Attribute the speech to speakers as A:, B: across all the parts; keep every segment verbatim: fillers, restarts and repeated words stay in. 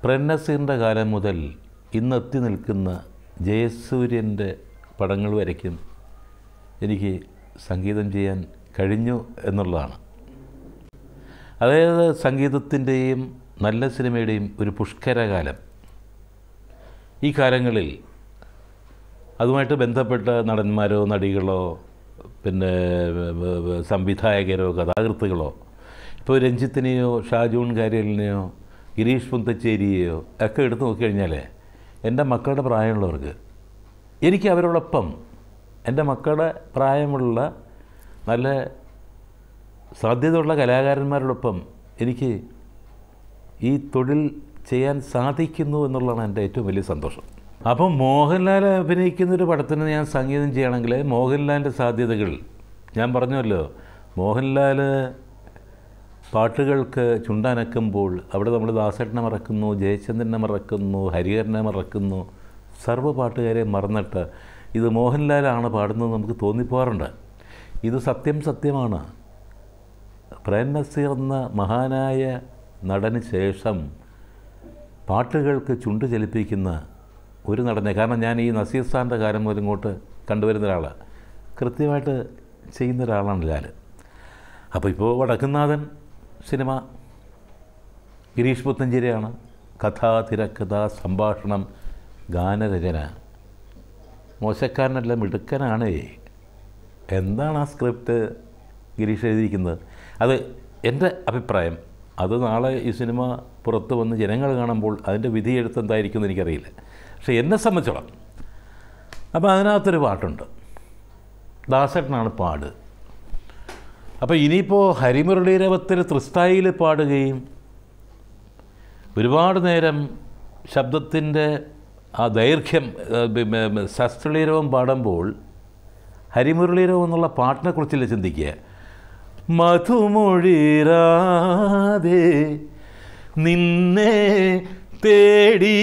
A: പ്രന്നസീറിൻ്റെ കാലം മുതൽ ഇന്നെത്തി നിൽക്കുന്ന ജയസൂര്യൻ്റെ പടങ്ങൾ വരയ്ക്കും എനിക്ക് സംഗീതം ചെയ്യാൻ കഴിഞ്ഞു എന്നുള്ളതാണ്. അതായത് സംഗീതത്തിൻ്റെയും നല്ല സിനിമയുടെയും ഒരു പുഷ്കരകാലം. ഈ കാലങ്ങളിൽ അതുമായിട്ട് ബന്ധപ്പെട്ട നടന്മാരോ നടികളോ പിന്നെ സംവിധായകരോ കഥാകൃത്തുകളോ ഇപ്പോൾ രഞ്ജിത്തിനെയോ ഷാജൂൺ കാര്യലിനെയോ ഗിരീഷ് പുന്തച്ചേരിയെയോ ഒക്കെ എടുത്തു നോക്കിക്കഴിഞ്ഞാൽ എൻ്റെ മക്കളുടെ പ്രായമുള്ളവർക്ക് എനിക്ക് അവരോടൊപ്പം എൻ്റെ മക്കളുടെ പ്രായമുള്ള നല്ല സാധ്യതയുള്ള കലാകാരന്മാരോടൊപ്പം എനിക്ക് ഈ തൊഴിൽ ചെയ്യാൻ സാധിക്കുന്നു എന്നുള്ളതാണ് എൻ്റെ ഏറ്റവും വലിയ സന്തോഷം. അപ്പം മോഹൻലാൽ അഭിനയിക്കുന്നൊരു പടത്തിന് ഞാൻ സംഗീതം ചെയ്യണമെങ്കിൽ മോഹൻലാലിൻ്റെ സാധ്യതകൾ ഞാൻ പറഞ്ഞല്ലോ. മോഹൻലാൽ പാട്ടുകൾക്ക് ചുണ്ടനക്കുമ്പോൾ അവിടെ നമ്മൾ ദാസേട്ടനെ മറക്കുന്നു, ജയചന്ദ്രനെ മറക്കുന്നു, ഹരിഹരനെ മറക്കുന്നു, സർവ്വ പാട്ടുകാരെ മറന്നിട്ട് ഇത് മോഹൻലാലാണ് പാടുന്നത് നമുക്ക് തോന്നിപ്പോകാറുണ്ട്. ഇത് സത്യം സത്യമാണ്. പ്രേംനസീർ എന്ന മഹാനായ നടന് ശേഷം പാട്ടുകൾക്ക് ചുണ്ട് ചലിപ്പിക്കുന്ന ഒരു നടനെ, കാരണം ഞാൻ ഈ നസീർ സാറിൻ്റെ കാലം മുതൽ ഇങ്ങോട്ട് കണ്ടുവരുന്ന ഒരാളാണ്, കൃത്യമായിട്ട് ചെയ്യുന്ന ഒരാളാണ് ഞാൻ. അപ്പോൾ ഇപ്പോൾ വടക്കുന്നാഥൻ സിനിമ ഗിരീഷ് പുത്തഞ്ചേരിയാണ്. കഥ, തിരക്കഥ, സംഭാഷണം, ഗാനരചന. മോശക്കാരനല്ല, മിടുക്കനാണ്. എന്താണ് ആ സ്ക്രിപ്റ്റ് ഗിരീഷ് എഴുതിയിരിക്കുന്നത്? അത് എൻ്റെ അഭിപ്രായം. അത് നാളെ ഈ സിനിമ പുറത്ത് വന്ന് ജനങ്ങൾ കാണുമ്പോൾ അതിൻ്റെ വിധിയെഴുത്ത് എന്തായിരിക്കും എന്ന് എനിക്കറിയില്ല. പക്ഷേ എന്നെ സംബന്ധിച്ചോളം അപ്പോൾ അതിനകത്തൊരു പാട്ടുണ്ട്, ദാസേട്ടനാണ് പാട്. അപ്പോൾ ഇനിയിപ്പോൾ ഹരിമുരളീരവത്തിൽ ത്രിസ്ഥായിയിൽ പാടുകയും ഒരുപാട് നേരം ശബ്ദത്തിൻ്റെ ആ ദൈർഘ്യം ശസ്ത്രലീരവം പാടുമ്പോൾ ഹരിമുരളീരവം എന്നുള്ള പാട്ടിനെക്കുറിച്ചല്ലേ ചിന്തിക്കുക. മധുമൊഴിരാതെ നിന്നെ തേടി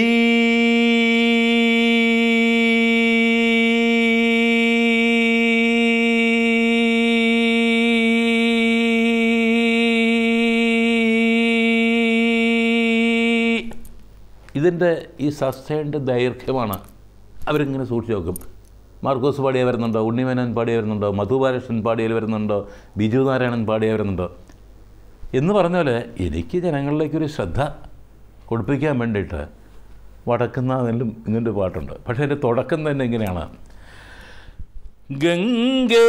A: ഇതിൻ്റെ ഈ സസ്റ്റൈൻ്റെ ദൈർഘ്യമാണ് അവരിങ്ങനെ സൂക്ഷിച്ച് നോക്കും. മാർക്കോസ് പാടിയ വരുന്നുണ്ടോ, ഉണ്ണിമേനോൻ പാടിയ വരുന്നുണ്ടോ, മധുബാലകൃഷ്ണൻ പാടിയ വരുന്നുണ്ടോ, ബിജു നാരായണൻ പാടിയ വരുന്നുണ്ടോ എന്ന് പറഞ്ഞ പോലെ എനിക്ക് ജനങ്ങളിലേക്കൊരു ശ്രദ്ധ കൊടുപ്പിക്കാൻ വേണ്ടിയിട്ട് വടക്കുന്നാഥനിലും ഇങ്ങനൊരു പാട്ടുണ്ട്. പക്ഷേ എൻ്റെ തുടക്കം തന്നെ ഇങ്ങനെയാണ്. ഗംഗേ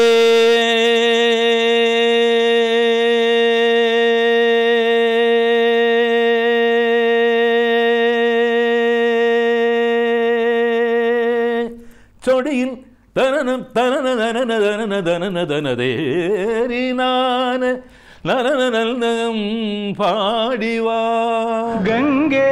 A: ചൊടിയിൽ തനനം തനന തനന തനന തനന തനതേരിനാന നനനം പാടിവാ ഗംഗേ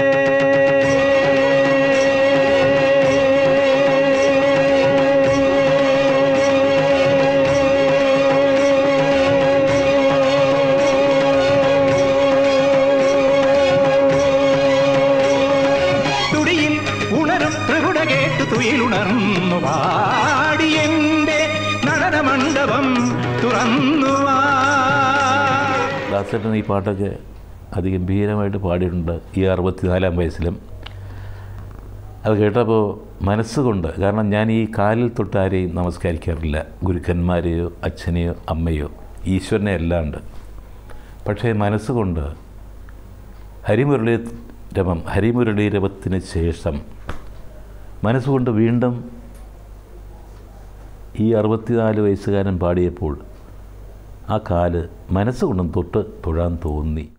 A: തുടിയിൽ ഉണരും ത്രികുട കേട്ടു തുയിലുണർന്നു പാടിയെന്റെ നടനമണ്ഡപം തുറന്നുവാ. ദാസേട്ടൻ ഈ പാട്ടൊക്കെ അതിഗംഭീരമായിട്ട് പാടിയിട്ടുണ്ട് ഈ അറുപത്തിനാലാം വയസ്സിലും. അത് കേട്ടപ്പോൾ മനസ്സുകൊണ്ട്, കാരണം ഞാൻ ഈ കാലിൽ തൊട്ട് ആരെയും നമസ്കരിക്കാറില്ല, ഗുരുക്കന്മാരെയോ അച്ഛനെയോ അമ്മയോ ഈശ്വരനെ അല്ലാണ്ട്. പക്ഷേ മനസ്സുകൊണ്ട് ഹരിമുരളീരവം ഹരിമുരളീരവത്തിന് ശേഷം മനസ്സുകൊണ്ട് വീണ്ടും ഈ അറുപത്തിനാല് വയസ്സുകാരൻ പാടിയപ്പോൾ ആ കാല് മനസ്സുകൊണ്ടും തൊട്ട് തൊഴാൻ തോന്നി.